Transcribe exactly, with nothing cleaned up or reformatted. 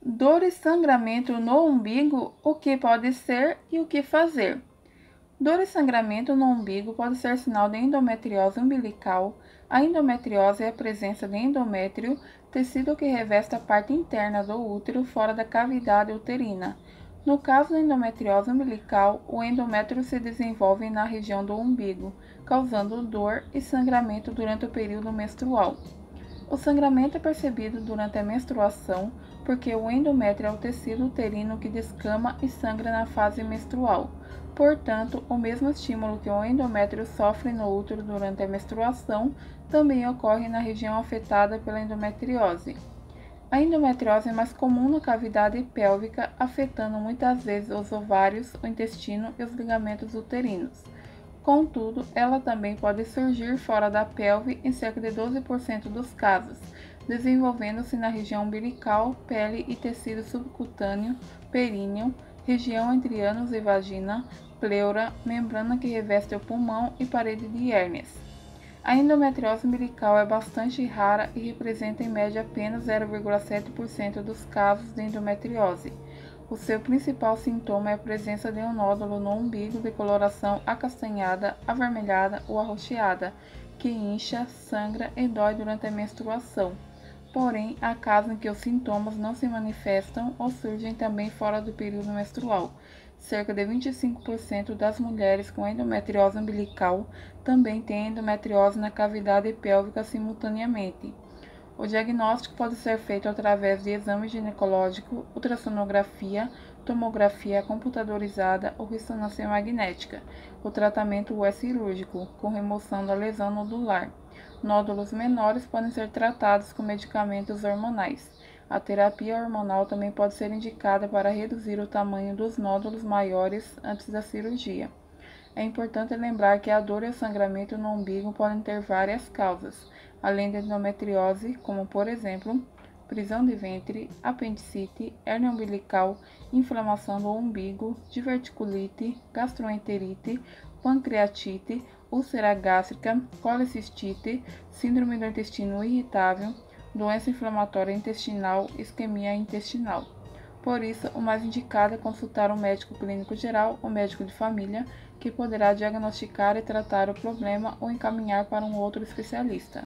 Dor e sangramento no umbigo, o que pode ser e o que fazer? Dor e sangramento no umbigo pode ser sinal de endometriose umbilical. A endometriose é a presença de endométrio, tecido que reveste a parte interna do útero fora da cavidade uterina. No caso da endometriose umbilical, o endométrio se desenvolve na região do umbigo, causando dor e sangramento durante o período menstrual. O sangramento é percebido durante a menstruação porque o endométrio é o tecido uterino que descama e sangra na fase menstrual. Portanto, o mesmo estímulo que o endométrio sofre no útero durante a menstruação também ocorre na região afetada pela endometriose. A endometriose é mais comum na cavidade pélvica, afetando muitas vezes os ovários, o intestino e os ligamentos uterinos. Contudo, ela também pode surgir fora da pelve em cerca de doze por cento dos casos, desenvolvendo-se na região umbilical, pele e tecido subcutâneo, períneo, região entre ânus e vagina, pleura, membrana que reveste o pulmão e parede de hérnias. A endometriose umbilical é bastante rara e representa em média apenas zero vírgula sete por cento dos casos de endometriose. O seu principal sintoma é a presença de um nódulo no umbigo de coloração acastanhada, avermelhada ou arroxeada, que incha, sangra e dói durante a menstruação. Porém, há casos em que os sintomas não se manifestam ou surgem também fora do período menstrual. Cerca de vinte e cinco por cento das mulheres com endometriose umbilical também têm endometriose na cavidade pélvica simultaneamente. O diagnóstico pode ser feito através de exame ginecológico, ultrassonografia, tomografia computadorizada ou ressonância magnética. O tratamento é cirúrgico, com remoção da lesão nodular. Nódulos menores podem ser tratados com medicamentos hormonais. A terapia hormonal também pode ser indicada para reduzir o tamanho dos nódulos maiores antes da cirurgia. É importante lembrar que a dor e o sangramento no umbigo podem ter várias causas, além da endometriose, como por exemplo, prisão de ventre, apendicite, hérnia umbilical, inflamação do umbigo, diverticulite, gastroenterite, pancreatite, úlcera gástrica, colecistite, síndrome do intestino irritável, doença inflamatória intestinal, isquemia intestinal. Por isso, o mais indicado é consultar um médico clínico geral ou médico de família, que poderá diagnosticar e tratar o problema ou encaminhar para um outro especialista.